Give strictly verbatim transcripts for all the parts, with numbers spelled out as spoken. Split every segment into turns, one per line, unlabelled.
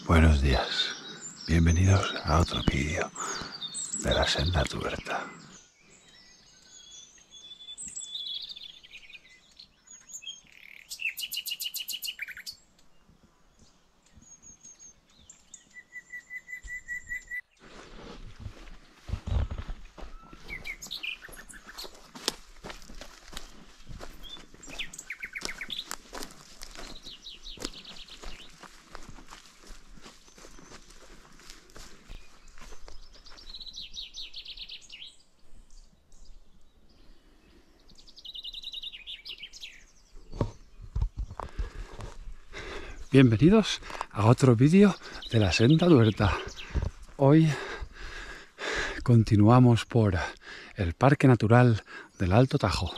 Buenos días, bienvenidos a otro vídeo de la Senda Tuerta. Bienvenidos a otro vídeo de la Senda Tuerta. Hoy continuamos por el Parque Natural del Alto Tajo.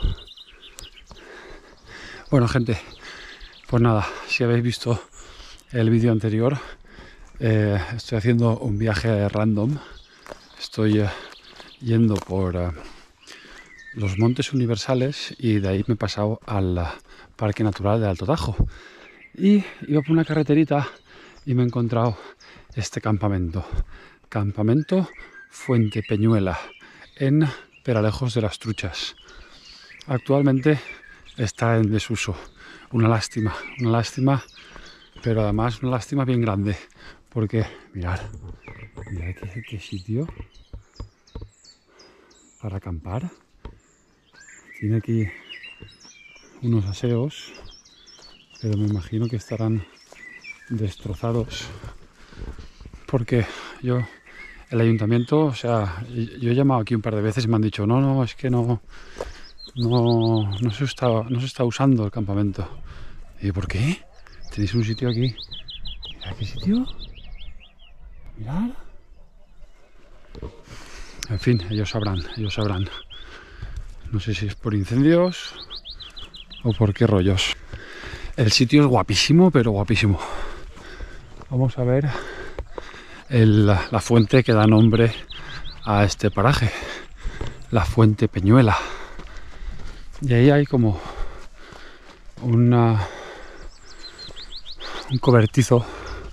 Bueno, gente, pues nada, si habéis visto el vídeo anterior, eh, estoy haciendo un viaje random. Estoy eh, yendo por eh, los Montes Universales y de ahí me he pasado al Parque Natural del Alto Tajo. Y iba por una carreterita y me he encontrado este campamento. Campamento Fuente Peñuela, en Peralejos de las Truchas. Actualmente está en desuso. Una lástima, una lástima, pero además una lástima bien grande. Porque, mirad, mirad qué, qué sitio para acampar. Tiene aquí unos aseos, pero me imagino que estarán destrozados porque yo, el ayuntamiento, o sea, yo he llamado aquí un par de veces y me han dicho no, no, es que no no, no se está, no se está usando el campamento. Y yo, ¿por qué? ¿Tenéis un sitio aquí? Mirad qué sitio. Mirad. En fin, ellos sabrán, ellos sabrán. No sé si es por incendios o por qué rollos. El sitio es guapísimo, pero guapísimo. Vamos a ver el, la fuente que da nombre a este paraje, la Fuente Peñuela. Y ahí hay como una, un cobertizo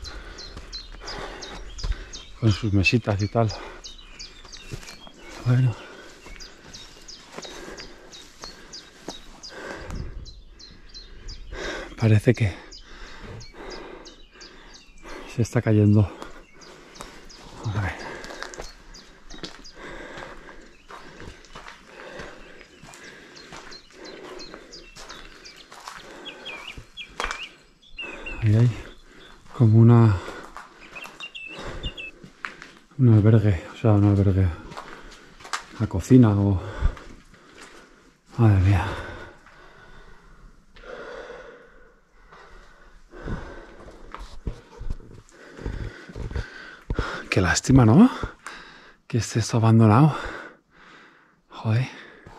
con sus mesitas y tal. Bueno. Parece que se está cayendo. A ver. Ahí hay como una un albergue, o sea, un albergue, una cocina o... Madre mía. Qué lástima, ¿no? Que esté esto abandonado. Joder.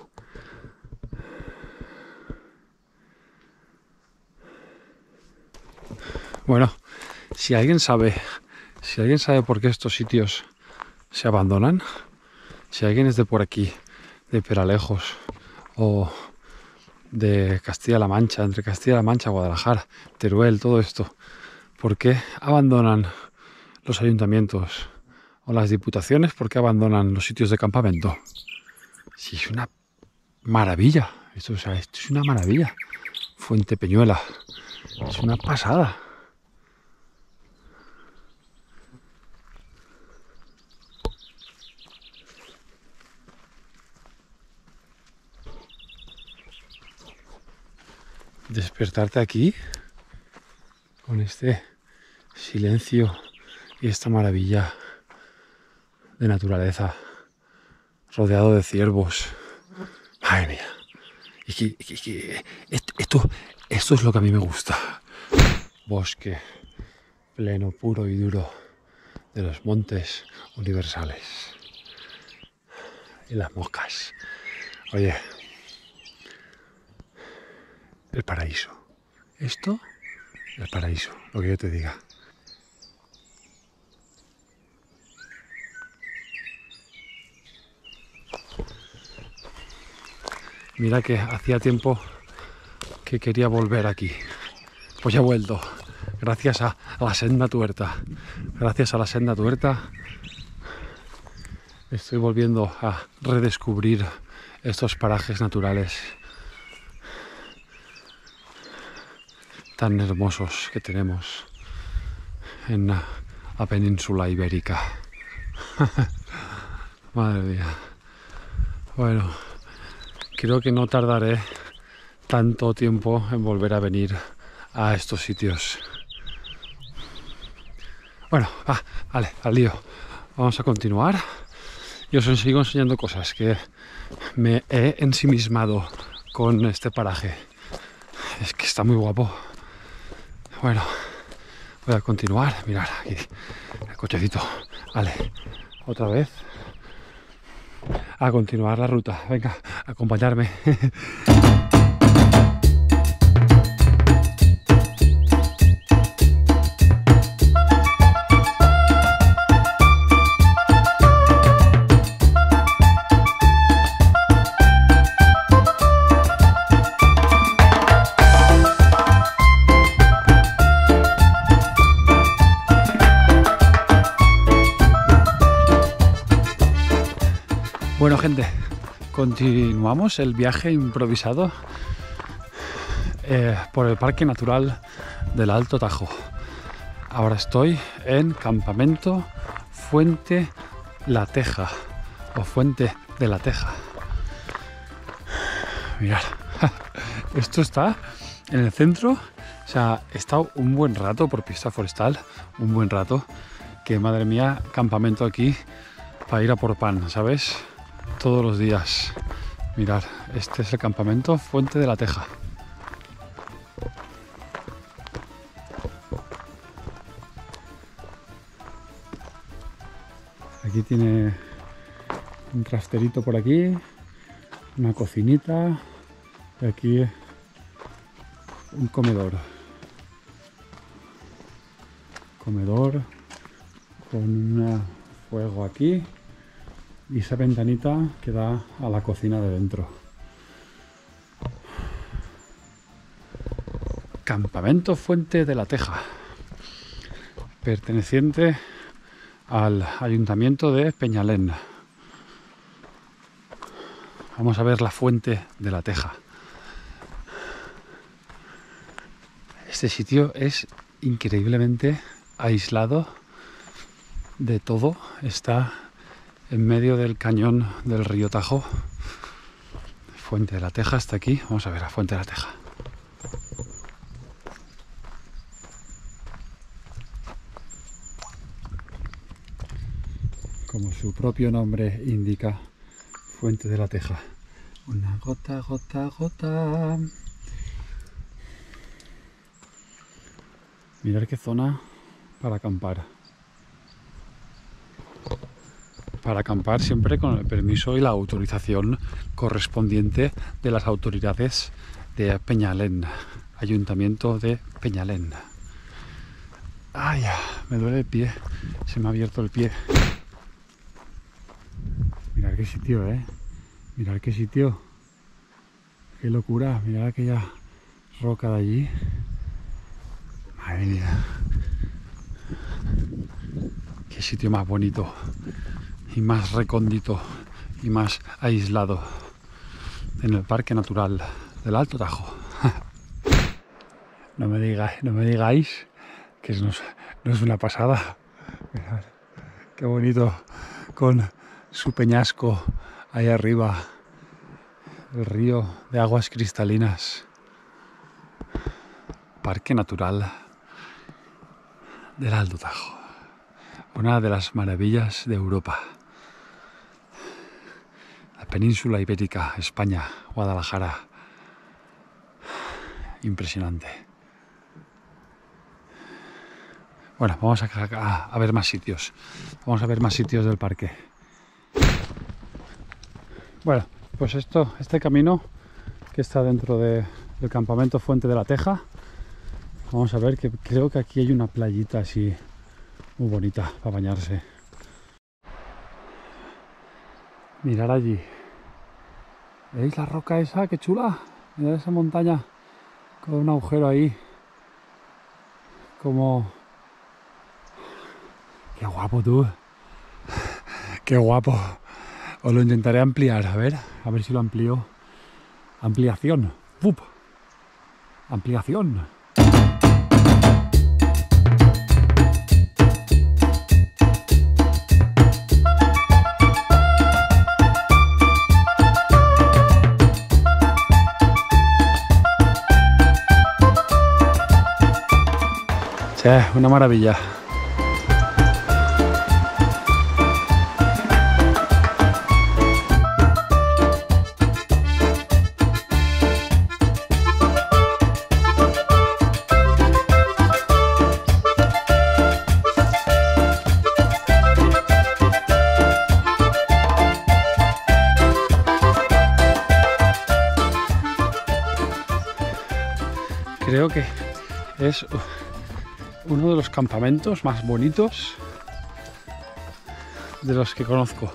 Bueno, si alguien sabe, si alguien sabe por qué estos sitios se abandonan, si alguien es de por aquí, de Peralejos o de Castilla-La Mancha, entre Castilla-La Mancha, Guadalajara, Teruel, todo esto, ¿por qué abandonan los ayuntamientos o las diputaciones? ¿Por qué abandonan los sitios de campamento? Si es una maravilla, esto, o sea, esto es una maravilla. Fuente Peñuela, es una pasada. Despertarte aquí con este silencio y esta maravilla de naturaleza, rodeado de ciervos. Madre mía. Y que, y que, esto, esto, esto es lo que a mí me gusta. Bosque pleno, puro y duro de los Montes Universales. Y las moscas. Oye, el paraíso. Esto, el paraíso, lo que yo te diga. Mira que hacía tiempo que quería volver aquí. Pues ya he vuelto. gracias a, a la senda tuerta. Gracias a la senda tuerta estoy volviendo a redescubrir estos parajes naturales tan hermosos que tenemos en la península ibérica. Madre mía. Bueno, creo que no tardaré tanto tiempo en volver a venir a estos sitios. Bueno, va, vale, al lío. Vamos a continuar. Yo os sigo enseñando cosas que me he ensimismado con este paraje. Es que está muy guapo. Bueno, voy a continuar. Mirad aquí el cochecito. Vale, otra vez. A continuar la ruta. Venga, acompañarme. Bueno, gente, continuamos el viaje improvisado eh, por el Parque Natural del Alto Tajo. Ahora estoy en Campamento Fuente La Teja, o Fuente de la Teja. Mirad, esto está en el centro. O sea, he estado un buen rato por pista forestal, un buen rato, que madre mía, campamento aquí para ir a por pan, ¿sabes? Todos los días. Mirad, este es el campamento Fuente de la Teja. Aquí tiene un trasterito por aquí, una cocinita y aquí un comedor. Comedor con un fuego aquí. Y esa ventanita que da a la cocina de dentro. Campamento Fuente de la Teja, perteneciente al Ayuntamiento de Peñalén. Vamos a ver la Fuente de la Teja. Este sitio es increíblemente aislado de todo. Está en medio del cañón del río Tajo. Fuente de la Teja está aquí. Vamos a ver la Fuente de la Teja. Como su propio nombre indica, Fuente de la Teja. Una gota, gota, gota. Mirad qué zona para acampar. Para acampar siempre con el permiso y la autorización correspondiente de las autoridades de Peñalén, Ayuntamiento de Peñalén. Ay, me duele el pie, se me ha abierto el pie. Mirad qué sitio, eh. Mirad qué sitio. Qué locura, mirad aquella roca de allí. Madre mía. Qué sitio más bonito. Y más recóndito y más aislado en el Parque Natural del Alto Tajo. No me digáis, no me digáis que no es, no es una pasada. Mirad, qué bonito con su peñasco ahí arriba, el río de aguas cristalinas. Parque Natural del Alto Tajo, una de las maravillas de Europa. La península ibérica, España, Guadalajara. Impresionante. Bueno, vamos a, a, a ver más sitios. Vamos a ver más sitios del parque. Bueno, pues esto, este camino que está dentro de, del campamento Fuente de la Teja. Vamos a ver que creo que aquí hay una playita así muy bonita para bañarse. Mirad allí. ¿Veis la roca esa? ¡Qué chula! Mirad esa montaña con un agujero ahí. como... ¡Qué guapo, tú! ¡Qué guapo! Os lo intentaré ampliar, a ver, a ver si lo amplío. Ampliación. ¡Fup! Ampliación. Che, una maravilla. Creo que es uno de los campamentos más bonitos de los que conozco.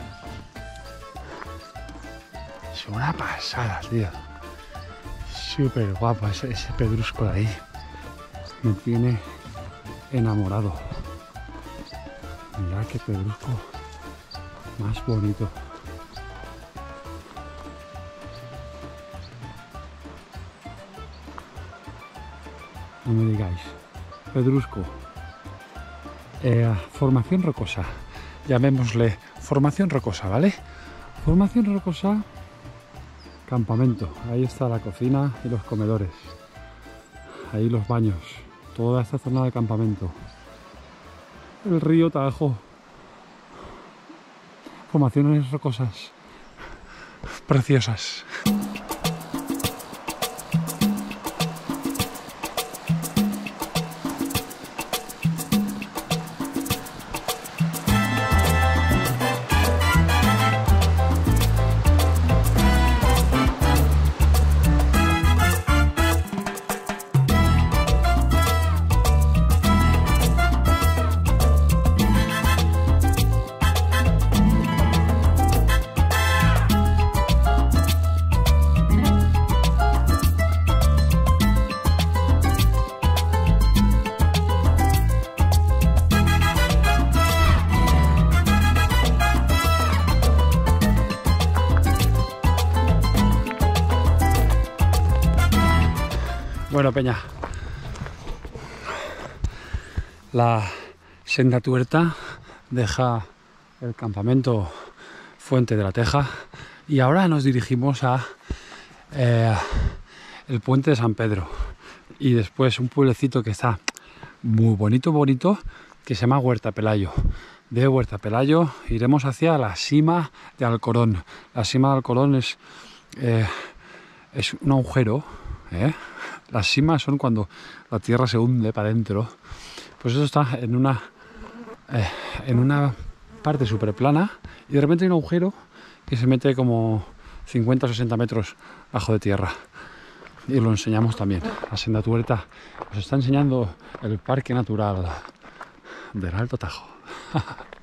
Es una pasada, tío. Súper guapo ese, ese pedrusco de ahí. Me tiene enamorado. Mirad qué pedrusco más bonito. No me digáis. Pedrusco. Eh, formación rocosa. Llamémosle formación rocosa, ¿vale? Formación rocosa. Campamento. Ahí está la cocina y los comedores. Ahí los baños. Toda esta zona de campamento. El río Tajo. Formaciones rocosas. Preciosas. Bueno, peña, la senda tuerta deja el campamento Fuente de la Teja y ahora nos dirigimos a eh, el puente de San Pedro y después un pueblecito que está muy bonito, bonito, que se llama Huerta Pelayo. De Huerta Pelayo iremos hacia la cima de Alcorón. La cima de Alcorón es, eh, es un agujero, ¿eh? Las cimas son cuando la tierra se hunde para adentro. Pues eso está en una eh, en una parte súper plana y de repente hay un agujero que se mete como cincuenta o sesenta metros bajo de tierra. Y lo enseñamos también. La senda tuerta os está enseñando el parque natural del Alto Tajo.